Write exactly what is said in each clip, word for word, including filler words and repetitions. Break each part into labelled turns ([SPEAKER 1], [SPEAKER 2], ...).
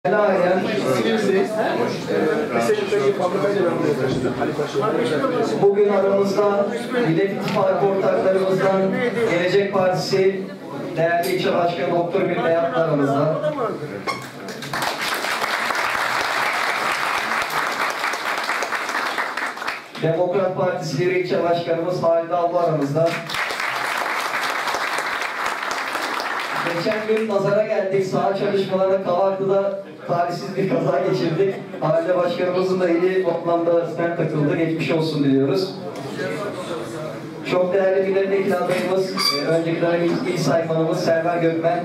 [SPEAKER 1] Bugün aramızda Millet İttifakı ortaklarımızdan Gelecek Partisi değerli ilçe başkanı Doktor Bir Beyat aramızda. Demokrat Partisi bir ilçe başkanımız Halide abla aramızda. Geçen gün nazara geldik, saha çalışmalarında Kavaklı'da talihsiz bir kaza geçirdik. Halide başkanımızın da eli toplamda stent takıldı, geçmiş olsun diliyoruz. Çok değerli milletvekili adayımız, e, önceki dönem il, il saymanımız Server Gökmen.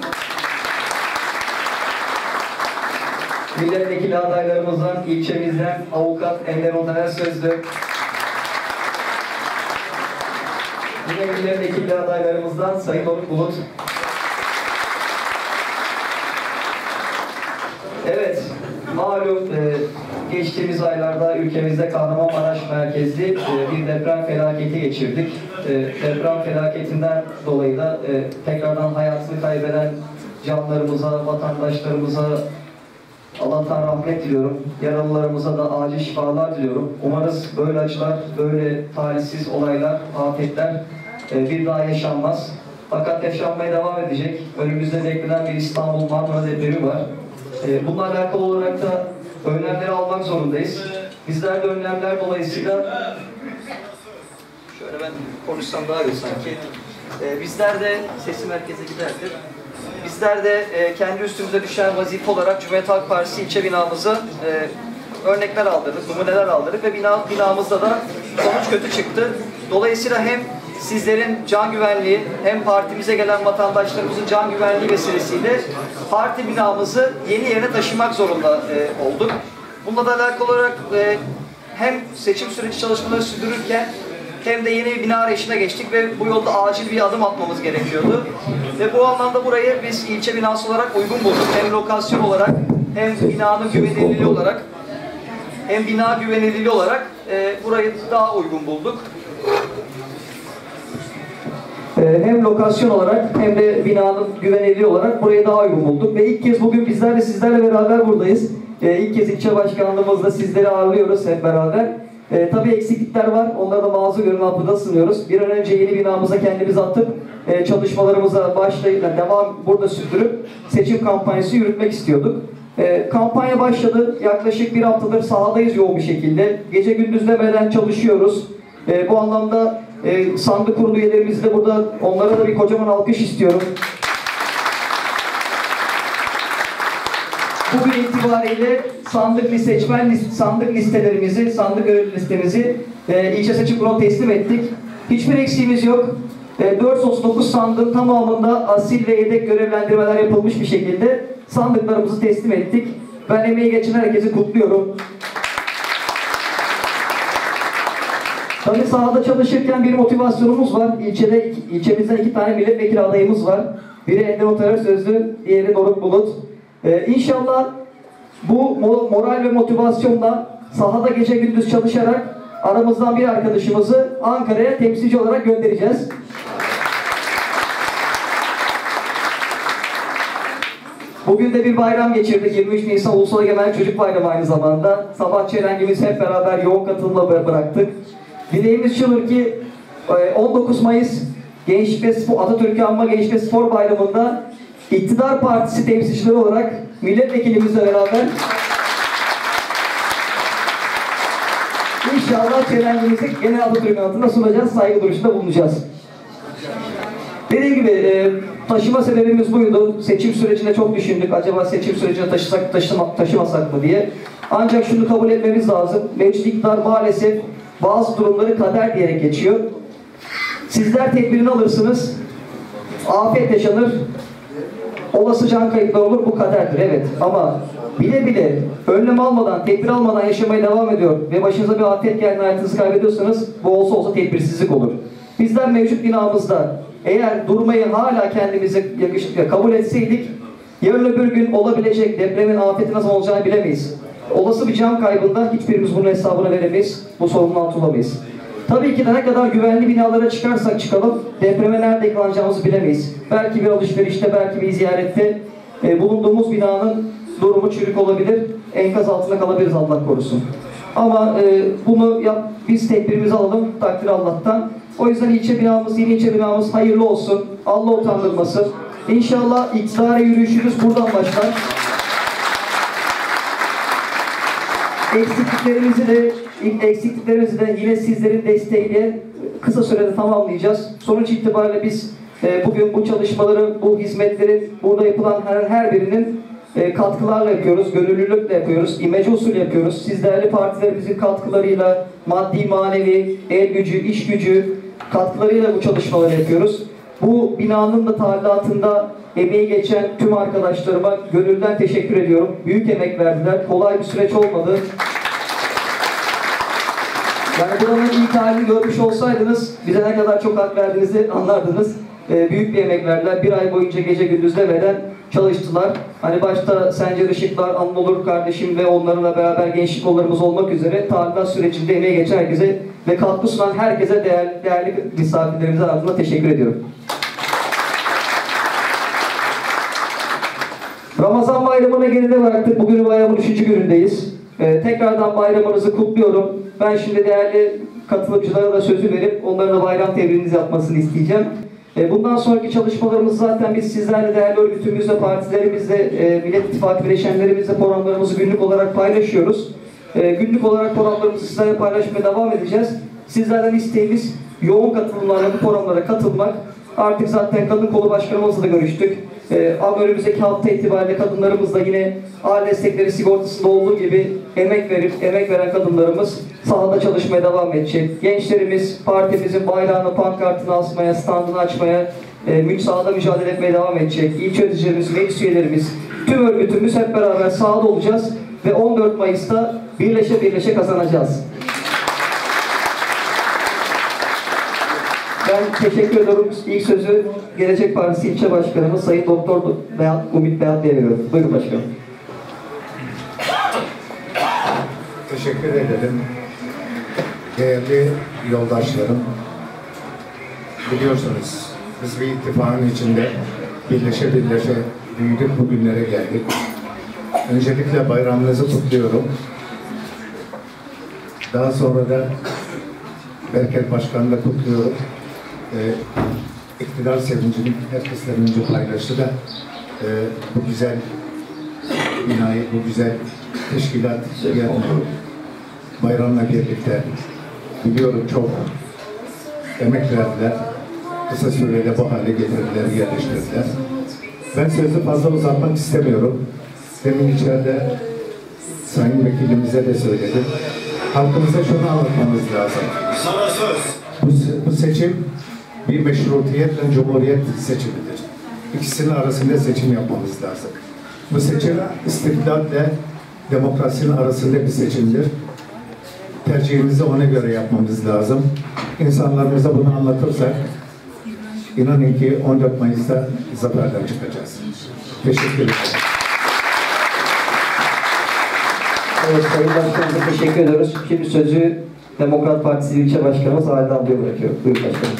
[SPEAKER 1] Milletvekili adaylarımızdan ilçemizden avukat Ender Otaner Sözlü. Yine milletvekili adaylarımızdan Sayın Doruk Bulut. Evet, malum e, geçtiğimiz aylarda ülkemizde Kahramanmaraş merkezli e, bir deprem felaketi geçirdik. E, deprem felaketinden dolayı da e, tekrardan hayatını kaybeden canlarımıza, vatandaşlarımıza Allah'tan rahmet diliyorum. Yaralılarımıza da acil şifalar diliyorum. Umarız böyle acılar, böyle talihsiz olaylar, afetler e, bir daha yaşanmaz. Fakat yaşanmaya devam edecek. Önümüzde beklenen bir İstanbul Marmara depremi var. E, bununla alakalı olarak da önlemleri almak zorundayız. Bizler de önlemler dolayısıyla şöyle ben konuşsam daha iyi sanki. E, bizler de sesim merkeze giderdir. Bizler de e, kendi üstümüze düşen vazife olarak Cumhuriyet Halk Partisi ilçe binamıza e, örnekler aldırdık, numuneler aldırdık ve bina, binamızda da sonuç kötü çıktı. Dolayısıyla hem sizlerin can güvenliği hem partimize gelen vatandaşlarımızın can güvenliği vesilesiyle parti binamızı yeni yerine taşımak zorunda e, olduk. Bununla da alakalı olarak e, hem seçim süreci çalışmaları sürdürürken hem de yeni bir bina arayışına geçtik ve bu yolda acil bir adım atmamız gerekiyordu. Ve bu anlamda burayı biz ilçe binası olarak uygun bulduk. Hem lokasyon olarak hem binanın güvenilirliği olarak hem bina güvenilirliği olarak e, burayı daha uygun bulduk. Hem lokasyon olarak hem de binanın güvenilirliği olarak burayı daha uygun bulduk. Ve ilk kez bugün bizler de sizlerle beraber buradayız. Ee, ilk kez ilçe başkanlığımızda sizleri ağırlıyoruz hep beraber. Ee, tabii eksiklikler var. Onlara da mazur görün altında sınıyoruz. Bir an önce yeni binamıza kendimizi atıp e, çalışmalarımıza başlayıp yani devam burada sürdürüp seçim kampanyası yürütmek istiyorduk. E, kampanya başladı. Yaklaşık bir haftadır sahadayız yoğun bir şekilde. Gece gündüz demeden çalışıyoruz. E, bu anlamda e, sandık kurulu üyelerimiz de burada, onlara da bir kocaman alkış istiyorum. Bugün itibariyle sandık seçmen list, sandık listelerimizi, sandık görevli listemizi e, ilçe seçim kuruluna teslim ettik. Hiçbir eksiğimiz yok. E, dört yüz otuz dokuz sandığın tamamında asil ve yedek görevlendirmeler yapılmış bir şekilde sandıklarımızı teslim ettik. Ben emeği geçen herkesi kutluyorum. Tabii sahada çalışırken bir motivasyonumuz var. İlçede, ilçemizden iki tane milletvekili adayımız var. Biri Ender Otaner Sözlü, diğeri Doruk Bulut. Ee, İnşallah bu moral ve motivasyonla sahada gece gündüz çalışarak aramızdan bir arkadaşımızı Ankara'ya temsilci olarak göndereceğiz. Bugün de bir bayram geçirdik. yirmi üç Nisan Ulusal Egemenlik Çocuk Bayramı aynı zamanda. Sabah çelengimizi hep beraber yoğun katılımla bıraktık. Dileğimiz şudur ki on dokuz Mayıs Gençlik ve Spor, Atatürk'ü Anma Gençlik ve Spor Bayramı'nda İktidar Partisi temsilcileri olarak milletvekilimizle beraber İnşallah çelengimizi gene Atatürk'ün altında sunacağız, saygı duruşunda bulunacağız. Dediğim gibi e, taşıma sebebimiz buydu. Seçim sürecinde çok düşündük. Acaba seçim sürecine taşısak, taşıma, taşımasak mı diye. Ancak şunu kabul etmemiz lazım. Mevcut iktidar maalesef bazı durumları kader diyerek geçiyor. Sizler tedbirini alırsınız. Afet yaşanır. Olası can kayıpları olur. Bu kaderdir. Evet. Ama bile bile önlem almadan, tedbir almadan yaşamaya devam ediyor ve başınıza bir afet geldiğinde hayatınızı kaybediyorsanız bu olsa olsa tedbirsizlik olur. Bizler mevcut binamızda eğer durmayı hala kendimize yakışıklı kabul etseydik yarın öbür gün olabilecek depremin afeti nasıl olacağını bilemeyiz. Olası bir can kaybında hiçbirimiz bunun hesabını veremeyiz. Bu sorunun altına olamayız. Tabii ki de ne kadar güvenli binalara çıkarsak çıkalım depreme nerede yakalanacağımızı bilemeyiz. Belki bir alışverişte, belki bir ziyarette e, bulunduğumuz binanın durumu çürük olabilir, enkaz altında kalabiliriz Allah korusun. Ama e, bunu yap, biz tedbirimizi alalım, takdir Allah'tan. O yüzden ilçe binamız, yeni ilçe binamız hayırlı olsun, Allah utandırmasın. İnşallah iktidara yürüyüşümüz buradan başlar. Eksikliklerimizi de, eksikliklerimizi de yine sizlerin desteğiyle kısa sürede tamamlayacağız. Sonuç itibariyle biz e, bugün bu çalışmaları, bu hizmetlerin burada yapılan her, her birinin e, katkılarla yapıyoruz, gönüllülükle yapıyoruz, imece usulü yapıyoruz. Siz değerli partilerimizin katkılarıyla, maddi, manevi, el gücü, iş gücü katkılarıyla bu çalışmaları yapıyoruz. Bu binanın da tadilatında emeği geçen tüm arkadaşlarıma gönülden teşekkür ediyorum. Büyük emek verdiler. Kolay bir süreç olmadı. Yani buranın ilk halini görmüş olsaydınız bize ne kadar çok hak verdiğinizi anlardınız. Ee, büyük bir emek verdiler. Bir ay boyunca gece gündüz demeden çalıştılar. Hani başta Sencer Işıklar, Anadolu kardeşim ve onlarla beraber gençlik kollarımız olmak üzere tadilat sürecinde emeği geçen herkese ve katkı sunan herkese değerli, değerli misafirlerimize ardından teşekkür ediyorum. Ramazan bayramına geride bıraktık. Bugün bayramın üçüncü günündeyiz. Ee, tekrardan bayramınızı kutluyorum. Ben şimdi değerli katılımcılara da sözü verip onların da bayram tebriğinizi yapmasını isteyeceğim. Ee, bundan sonraki çalışmalarımız zaten biz sizlerle, değerli örgütümüzle, partilerimizle, e, Millet İttifakı bileşenlerimizle programlarımızı günlük olarak paylaşıyoruz. Ee, günlük olarak programlarımızı sizlerle paylaşmaya devam edeceğiz. Sizlerden isteğimiz yoğun katılımlarla bu programlara katılmak. Artık zaten kadın kolu başkanımızla da görüştük. Ee, önümüzdeki hafta itibariyle kadınlarımızla yine aile destekleri sigortasında olduğu gibi emek verip emek veren kadınlarımız sahada çalışmaya devam edecek. Gençlerimiz partimizin bayrağını, pankartını asmaya, standını açmaya, e, sahada mücadele etmeye devam edecek. İlçe yöneticilerimiz, meclis üyelerimiz, tüm örgütümüz hep beraber sahada olacağız ve on dört Mayıs'ta birleşe birleşe kazanacağız. Ben teşekkür ediyorum. İlk sözü Gelecek Partisi İlçe Başkanımız Sayın Doktor Beyat, Umit Beyatlı'ya veriyorum. Buyurun başkanım.
[SPEAKER 2] Teşekkür ederim. Değerli yoldaşlarım, biliyorsunuz biz bir ittifakın içinde birleşe birleşe büyüdük, bugünlere geldik. Öncelikle bayramınızı kutluyorum. Daha sonra da Berker Başkan'ı da kutluyorum. Ee, iktidar sevincini herkesten önce paylaştı da e, bu güzel binayı, bu güzel teşkilat yani bayramla birlikte biliyorum çok emek verdiler. Kısa sürede bu hale getirdiler, yerleştirdiler. Ben sözü fazla uzatmak istemiyorum. Demin içeride Sayın Vekilimize de söyledim. Halkımıza şunu anlatmamız lazım.
[SPEAKER 3] Sana söz.
[SPEAKER 2] Bu, bu seçim bir meşrutiyetle cumhuriyet seçimidir. İkisinin arasında seçim yapmamız lazım. Bu seçim istiklalle demokrasinin arasında bir seçimdir. Tercihimizi ona göre yapmamız lazım. İnsanlarımıza bunu anlatırsak inanın ki on dört Mayıs'ta zaferden çıkacağız. Teşekkür ederim.
[SPEAKER 1] Evet, Sayın Başkanımıza teşekkür ediyoruz. Şimdi sözü Demokrat Partisi İlçe Başkanımız Halide Abla'ya bırakıyorum. Buyurun başkanım.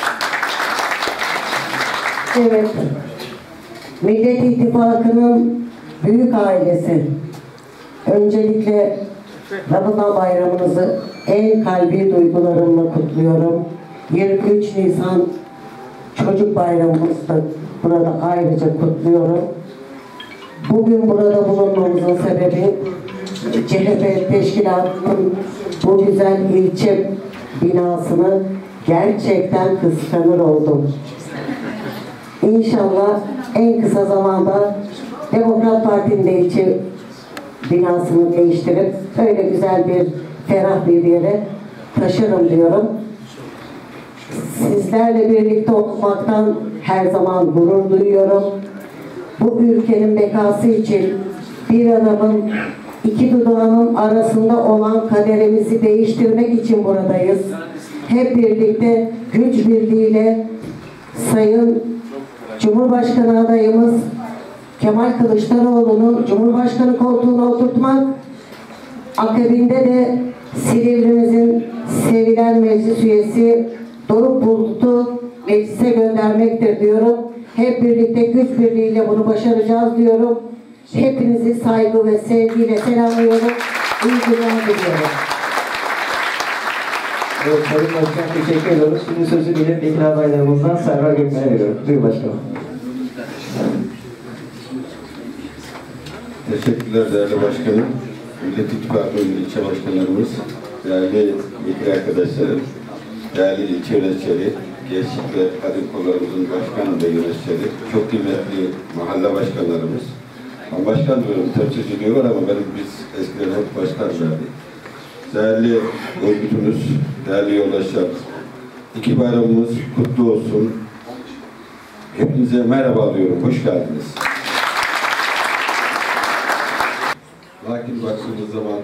[SPEAKER 4] Evet, Millet İttifakı'nın büyük ailesi. Öncelikle Ramazan bayramınızı en kalbi duygularımla kutluyorum. yirmi üç Nisan Çocuk Bayramımızı da burada ayrıca kutluyorum. Bugün burada bulunmamızın sebebi C H P Teşkilatı'nın bu güzel ilçe binasını gerçekten kıskanır oldum. İnşallah en kısa zamanda Demokrat Parti'nin de ilçe binasını değiştirip öyle güzel bir, ferah bir yere taşırım diyorum. Sizlerle birlikte olmaktan her zaman gurur duyuyorum. Bu ülkenin bekası için bir adamın iki dudağının arasında olan kaderimizi değiştirmek için buradayız. Hep birlikte güç birliğiyle Sayın Cumhurbaşkanı adayımız Kemal Kılıçdaroğlu'nu Cumhurbaşkanı koltuğuna oturtmak, akabinde de Silivri'mizin sevilen meclis üyesi Doruk Bulut'u meclise göndermektir diyorum. Hep birlikte güç birliğiyle bunu başaracağız diyorum. Hepinizi saygı ve sevgiyle selamlıyorum. İyi günler diliyorum.
[SPEAKER 1] Evet, Sayın Başkan teşekkür ediyoruz. Şimdi sözü milletvekili adaylarımızdan Serra Gökmen'e veriyorum. Buyurun başkanım.
[SPEAKER 3] Teşekkürler değerli başkanım. Millet İttifakı ilçe başkanlarımız, değerli vekil arkadaşlarım, değerli ilçe yöneticileri, gençlik ve kadın kollarımızın başkan ve yöneticileri, çok kıymetli mahalle başkanlarımız. Ben başkan diyorum, temsilci diyorlar ama benim biz eskiden hep başkan verdik. Değerli örgütümüz, değerli yoldaşlar, iki bayramımız kutlu olsun. Hepinize merhaba diyorum, hoş geldiniz. Lakin baktığımız zaman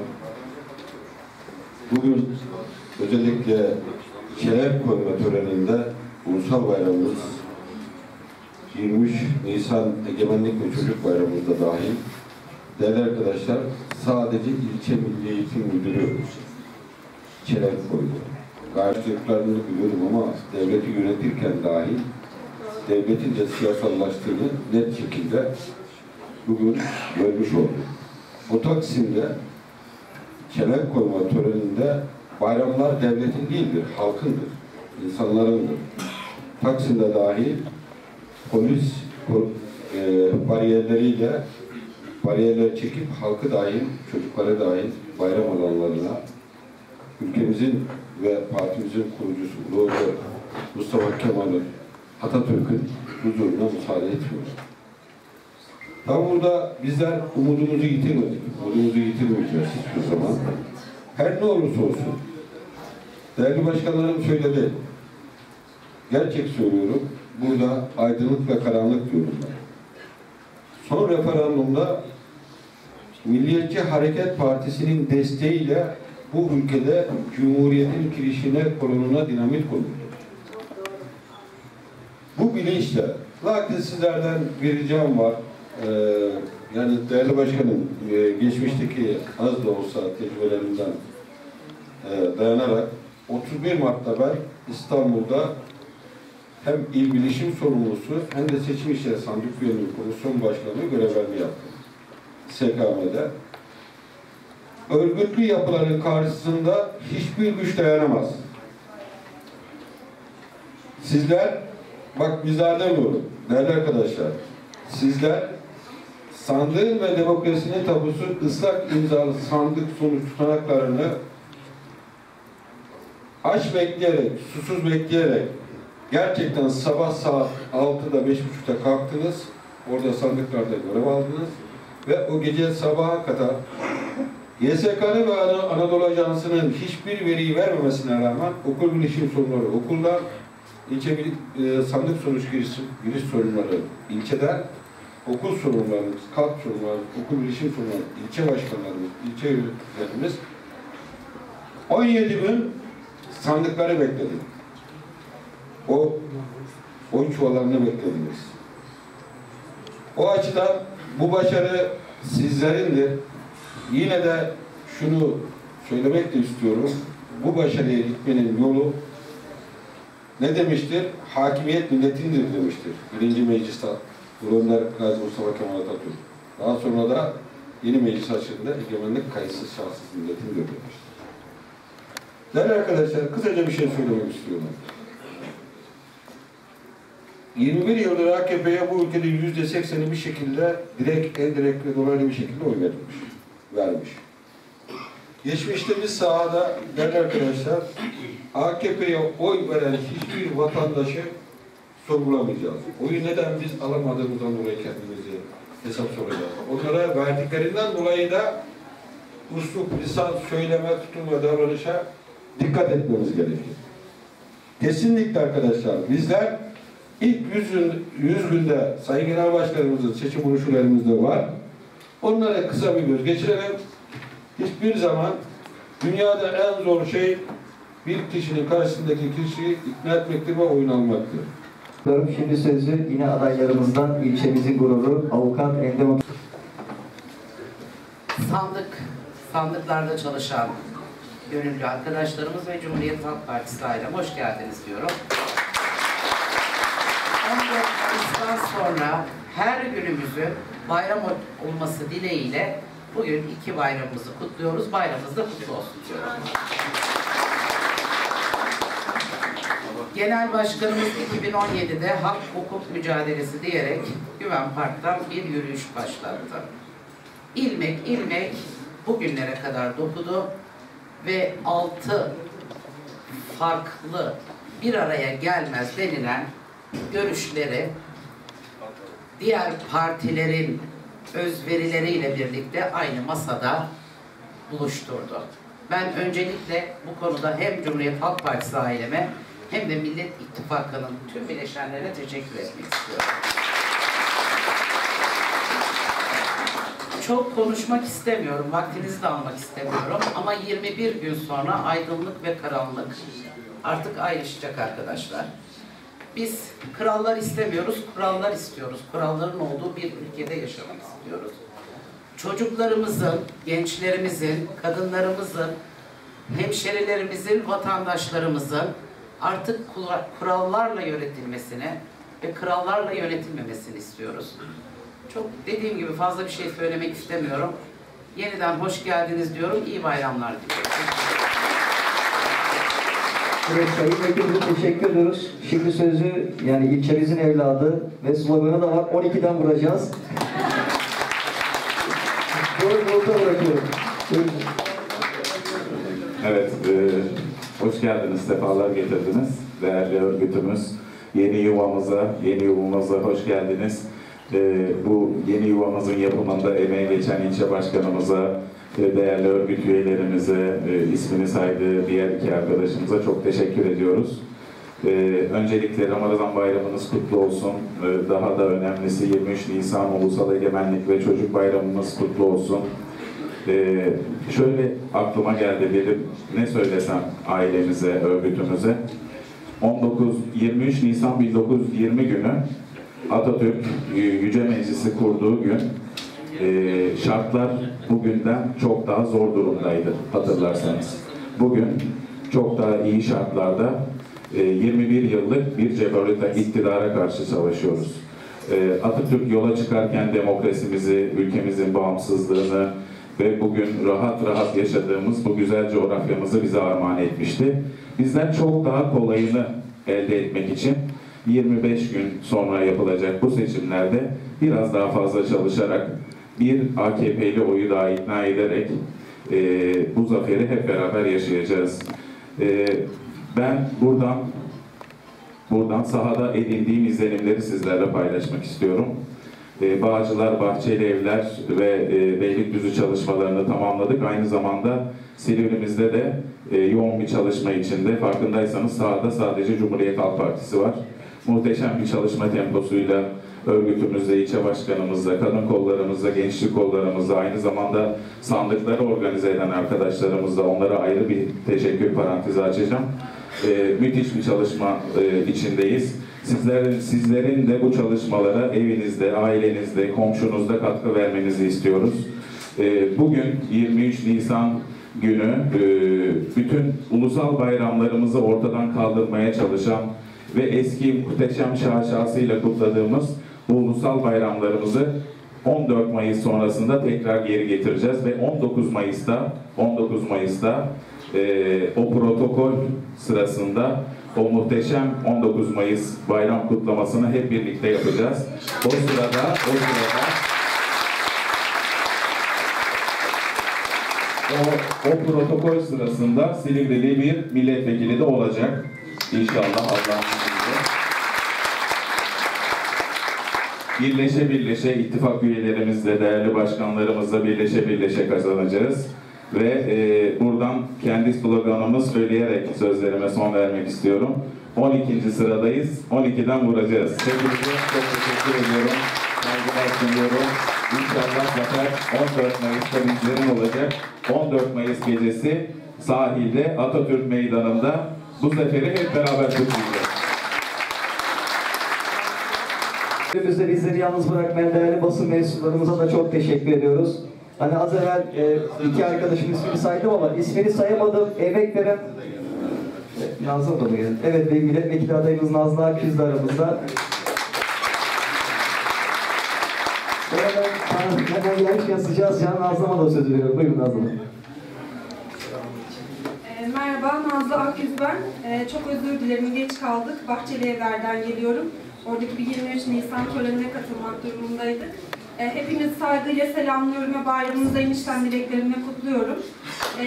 [SPEAKER 3] bugün özellikle şeref koyma töreninde ulusal bayramımız yirmi üç Nisan Egemenlik ve Çocuk Bayramımız da dahil. Değerli arkadaşlar, sadece ilçe Milli Eğitim Müdürü şeref koydu. Karşılıklarını biliyorum ama devleti yönetirken dahil devletin de siyasallaştığını net şekilde bugün görmüş olduk. O Taksim'de şeref koyma töreninde bayramlar devletin değildir, halkındır, insanlarındır. Taksim'de dahil polis e, bariyerleriyle bariyerler çekip halkı dahil, çocukları dahil bayram alanlarına ülkemizin ve partimizin kurucusu Ulu Mustafa Kemal'in, Atatürk'ün huzuruna müsaade etmiyor. Tabi burada bizler umudumuzu yitirmedik, umudumuzu yitirmeyeceğiz hiçbir zaman. Her ne olursa olsun, değerli başkanlarım söyledi, gerçek söylüyorum, burada aydınlık ve karanlık diyorum ben. Son referandumda Milliyetçi Hareket Partisi'nin desteğiyle bu ülkede Cumhuriyet'in kirişine, kolonuna dinamit konuldu. Bu bilinçle, lakin sizlerden bir ricam var. Ee, yani değerli başkanım, e, geçmişteki az da olsa tecrübelerimden e, dayanarak otuz bir Mart'ta ben İstanbul'da hem il bilişim sorumlusu hem de seçim işleri sandık üyeliği komisyon başkanlığı görevlerini yaptım. S K M'de. Örgütlü yapıların karşısında hiçbir güç dayanamaz. Sizler, bak bizler demiyorum, değerli arkadaşlar, sizler sandığın ve demokrasinin tabusu ıslak imzalı sandık sonuç tutanaklarını aç bekleyerek, susuz bekleyerek gerçekten sabah saat altıda, beş buçukta kalktınız, orada sandıklarda görev aldınız ve o gece sabaha kadar Y S K'nın ve Anadolu Ajansı'nın hiçbir veriyi vermemesine rağmen okul bilişim sorunları okuldan, ilçe e, sandık sonuç giriş, giriş sorunları ilçeden, okul sorunlarımız, kalp sorunlarımız, okul bilişim sorunları, ilçe başkanlarımız, ilçe yöneticilerimiz on yedi gün sandıkları bekledik. O oy çuvallarını beklediniz. O açıdan bu başarı sizlerindir. Yine de şunu söylemek de istiyorum. Bu başarıya gitmenin yolu ne demiştir? Hakimiyet milletindir demiştir. Birinci Meclis'te Önder Gazi Mustafa Kemal Atatürk. Daha sonra da yeni meclis açılığında egemenlik kayıtsız şahsız milletindir demiştir. Değerli arkadaşlar, kısaca bir şey söylemek istiyorum. yirmi bir yıldır A K P'ye bu ülkede yüzde sekseni bir şekilde direkt, indirekt ve dolaylı bir şekilde oy verilmiş, vermiş. Geçmişte biz sahada, değerli arkadaşlar, A K P'ye oy veren hiçbir vatandaşı sorgulamayacağız. Oyu neden biz alamadığımızdan dolayı kendimizi hesap soracağız. Onlara verdiklerinden dolayı da uslup, lisan, söyleme, tutum ve davranışa dikkat etmemiz gerekiyor. Kesinlikle arkadaşlar, bizler ilk yüz günde Sayın Genel Başkanımızın seçim broşürlerimizde var. Onlara kısa bir göz geçirelim. Hiçbir zaman dünyada en zor şey bir kişinin karşısındaki kişiyi ikna etmektir ve oyun almaktır.
[SPEAKER 1] Şimdi sözü yine adaylarımızdan ilçemizin gururu Avukat Endem.
[SPEAKER 5] Sandık, sandıklarda çalışan gönüllü arkadaşlarımız ve Cumhuriyet Halk Partisi ailem hoş geldiniz diyorum. on dört Mayıs'tan sonra her günümüzün bayram olması dileğiyle bugün iki bayramımızı kutluyoruz. Bayramımız da kutlu olsun diyorum. Genel Başkanımız iki bin on yedi'de hak hukuk mücadelesi diyerek Güven Park'tan bir yürüyüş başlattı. İlmek ilmek bugünlere kadar dokudu ve altı farklı bir araya gelmez denilen görüşleri diğer partilerin özverileriyle birlikte aynı masada buluşturdu. Ben öncelikle bu konuda hem Cumhuriyet Halk Partisi aileme hem de Millet İttifakı'nın tüm bileşenlerine teşekkür etmek istiyorum. Çok konuşmak istemiyorum, vaktinizi de almak istemiyorum ama yirmi bir gün sonra aydınlık ve karanlık artık ayrışacak arkadaşlar. Biz krallar istemiyoruz, kurallar istiyoruz. Kuralların olduğu bir ülkede yaşamak istiyoruz. Çocuklarımızın, gençlerimizin, kadınlarımızın, hemşerilerimizin, vatandaşlarımızın artık kurallarla yönetilmesini ve krallarla yönetilmemesini istiyoruz. Çok dediğim gibi fazla bir şey söylemek istemiyorum. Yeniden hoş geldiniz diyorum. İyi bayramlar diliyorum.
[SPEAKER 1] Evet, Sayın Vekilimize teşekkür ediyoruz. Şimdi sözü yani ilçemizin evladı ve sloganı da var. on iki'den vuracağız. Doğru nokta bırakıyorum.
[SPEAKER 6] Evet, e, hoş geldiniz, sefalar getirdiniz. Değerli örgütümüz, yeni yuvamıza, yeni yuvamıza hoş geldiniz. E, bu yeni yuvamızın yapımında emeği geçen ilçe başkanımıza, e, değerli örgüt üyelerimize, e, ismini saydığı diğer iki arkadaşımıza çok teşekkür ediyoruz. E, öncelikle Ramazan bayramınız kutlu olsun. E, daha da önemlisi yirmi üç Nisan Ulusal Egemenlik ve Çocuk Bayramımız kutlu olsun. Ee, şöyle aklıma geldi dedim, ne söylesem ailemize, örgütümüze. on dokuz yirmi üç Nisan bin dokuz yüz yirmi günü Atatürk Yüce Meclisi kurduğu gün e, şartlar bugünden çok daha zor durumdaydı hatırlarsanız. Bugün çok daha iyi şartlarda e, yirmi bir yıllık bir cebalita iktidara karşı savaşıyoruz. E, Atatürk yola çıkarken demokrasimizi, ülkemizin bağımsızlığını ve bugün rahat rahat yaşadığımız bu güzel coğrafyamızı bize armağan etmişti. Bizden çok daha kolayını elde etmek için yirmi beş gün sonra yapılacak bu seçimlerde biraz daha fazla çalışarak bir A K P'li oyu daha ikna ederek e, bu zaferi hep beraber yaşayacağız. E, ben buradan buradan sahada edindiğim izlenimleri sizlerle paylaşmak istiyorum. E, Bağcılar, Bahçeli Evler ve e, Beylikdüzü çalışmalarını tamamladık. Aynı zamanda Silivri'mizde de e, yoğun bir çalışma içinde. Farkındaysanız sahada sadece Cumhuriyet Halk Partisi var. Muhteşem bir çalışma temposuyla örgütümüzle, ilçe başkanımızla, kadın kollarımızla, gençlik kollarımızla, aynı zamanda sandıkları organize eden arkadaşlarımızla onlara ayrı bir teşekkür parantezi açacağım. E, müthiş bir çalışma e, içindeyiz. Sizlerin, sizlerin de bu çalışmalara evinizde, ailenizde, komşunuzda katkı vermenizi istiyoruz. E, bugün yirmi üç Nisan günü e, bütün ulusal bayramlarımızı ortadan kaldırmaya çalışan ve eski muhteşem şaşasıyla kutladığımız bu ulusal bayramlarımızı on dört Mayıs sonrasında tekrar geri getireceğiz ve on dokuz Mayıs'ta on dokuz Mayıs'ta e, o protokol sırasında o muhteşem on dokuz Mayıs bayram kutlamasını hep birlikte yapacağız. O sırada o sırada o, o protokol sırasında Silivri'li bir milletvekili de olacak. İnşallah Allah'ın izniyle. Birleşe birleşe ittifak üyelerimizle, değerli başkanlarımızla birleşe birleşe kazanacağız. Ve e, buradan kendi sloganımı söyleyerek sözlerime son vermek istiyorum. on ikinci sıradayız, on iki'den vuracağız. Hepinize çok teşekkür ediyorum. Saygılar sunuyorum. İnşallah zafer on dört Mayıs'ta bizlerin olacak. on dört Mayıs gecesi sahilde Atatürk Meydanı'nda bu zaferi hep beraber kutlayacağız.
[SPEAKER 1] Bizde bizleri yalnız bırakmayan değerli basın mensuplarımıza da çok teşekkür ediyoruz. Hani az evvel e, iki arkadaşım ismini saydım ama ismini sayamadım. Emek veren Nazlı da mı geldi? Evet, ve milletvekili adayımız Nazlı Akgüz de aramızda. hemen gelmişken sıcağı sıcağına Nazlı'ma da söz veriyorum. Buyurun Nazlı.
[SPEAKER 7] E, merhaba, Nazlı Akyüz ben. E, çok özür dilerim, geç kaldık. Bahçeli Evler'den geliyorum. Oradaki bir yirmi üç Nisan törenine katılmak durumundaydık. E, hepinizi saygıyla selamlıyorum ve bayramınızda enişten dileklerimle kutluyorum. E,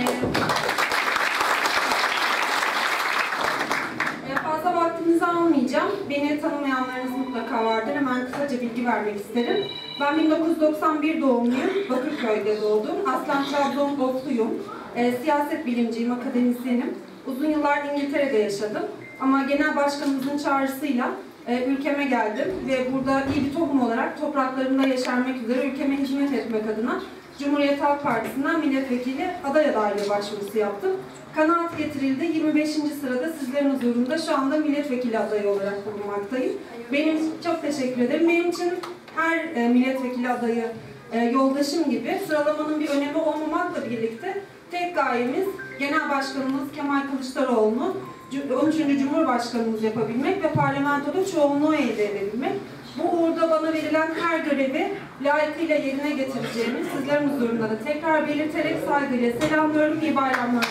[SPEAKER 7] e, fazla vaktinizi almayacağım. Beni tanımayanlarınız mutlaka vardır. Hemen kısaca bilgi vermek isterim. Ben bin dokuz yüz doksan bir doğumluyum. Bakırköy'de doğdum. Aslen Trabzon Ofluyum. E, siyaset bilimciyim, akademisyenim. Uzun yıllar İngiltere'de yaşadım. Ama genel başkanımızın çağrısıyla e, ülkeme geldim ve burada iyi bir tohum olarak topraklarımda yeşermek üzere ülkeme hizmet etmek adına Cumhuriyet Halk Partisi'nden milletvekili aday adaylığı başvurusu yaptım. Kanaat getirildi. yirmi beşinci sırada sizlerin huzurunda şu anda milletvekili adayı olarak bulunmaktayım. Benim çok teşekkür ederim. Benim için her e, milletvekili adayı e, yoldaşım gibi sıralamanın bir önemi olmamakla birlikte tek gayemiz Genel Başkanımız Kemal Kılıçdaroğlu'nu on üçüncü Cumhurbaşkanımız yapabilmek ve parlamentoda çoğunluğu elde edebilmek. Bu uğurda bana verilen her görevi layıkıyla yerine getireceğimi sizlerin huzurunda da tekrar belirterek saygıyla selamlıyorum. İyi bayramlar.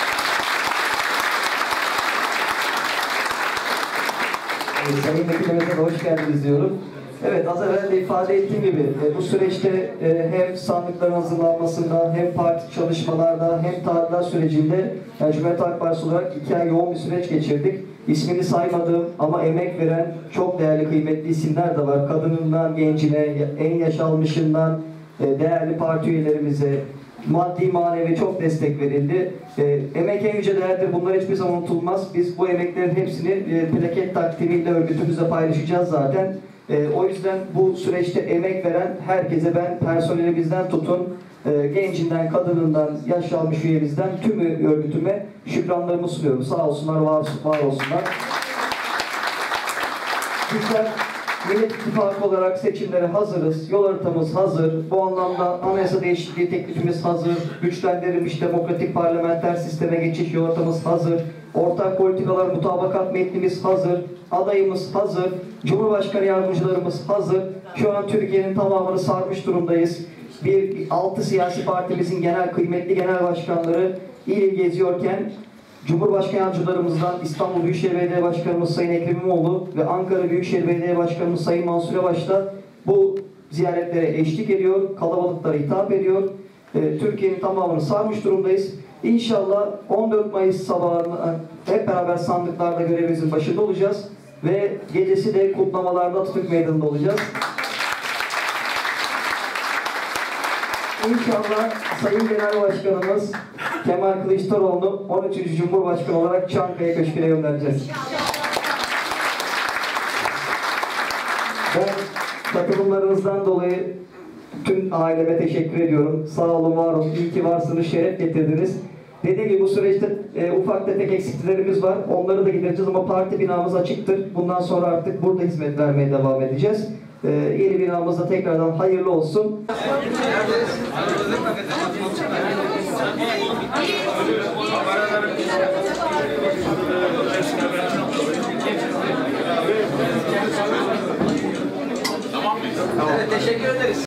[SPEAKER 1] Sayın Vekilimize de hoş geldiniz diyorum. Evet, az evvel de ifade ettiğim gibi bu süreçte hem sandıkların hazırlanmasında, hem parti çalışmalarda, hem tadilat sürecinde yani Cumhuriyet Halk Partisi olarak iki ay yoğun bir süreç geçirdik. İsmini saymadığım ama emek veren çok değerli, kıymetli isimler de var. Kadınından gencine, en yaş almışından değerli parti üyelerimize, maddi manevi çok destek verildi. E, emek en yüce değerdir. Bunlar hiçbir zaman unutulmaz. Biz bu emeklerin hepsini e, plaket takdimiyle örgütümüzle paylaşacağız zaten. E, o yüzden bu süreçte emek veren herkese ben personelimizden tutun, e, gencinden, kadınından, yaş almış üyemizden tümü örgütüme şükranlarımı sunuyorum. Sağ olsunlar, var, var olsunlar. Bizler Millet İttifakı olarak seçimlere hazırız. Yol haritamız hazır. Bu anlamda anayasa değişikliği teklifimiz hazır. Güçlendirilmiş demokratik parlamenter sisteme geçiş yol haritamız hazır. Ortak politikalar mutabakat metnimiz hazır. Adayımız hazır. Cumhurbaşkanı yardımcılarımız hazır. Şu an Türkiye'nin tamamını sarmış durumdayız. Bir altı siyasi partimizin genel kıymetli genel başkanları il geziyorken Cumhurbaşkanı yardımcılarımızdan İstanbul Büyükşehir Belediye Başkanımız Sayın Ekrem İmamoğlu ve Ankara Büyükşehir Belediye Başkanımız Sayın Mansur Yavaş da bu ziyaretlere eşlik ediyor, kalabalıklara hitap ediyor. Ee, Türkiye'nin tamamını sarmış durumdayız. İnşallah on dört Mayıs sabahına hep beraber sandıklarda görevimizin başında olacağız ve gecesi de kutlamalarda Atatürk Meydanı'nda olacağız. İnşallah Sayın Genel Başkanımız Kemal Kılıçdaroğlu'nu on üçüncü Cumhurbaşkanı olarak Çankaya Köşkü'ne göndereceğiz. Ben katılımlarınızdan dolayı tüm aileme teşekkür ediyorum. Sağ olun, var olun. İyi ki varsınız, şeref getirdiniz. Dediğim gibi bu süreçte e, ufak tefek eksikliklerimiz var. Onları da gidereceğiz ama parti binamız açıktır. Bundan sonra artık burada hizmet vermeye devam edeceğiz. Ee, yeni binamızda tekrardan hayırlı olsun.
[SPEAKER 8] Tamam mıyız? Tamam. Evet, teşekkür ederiz.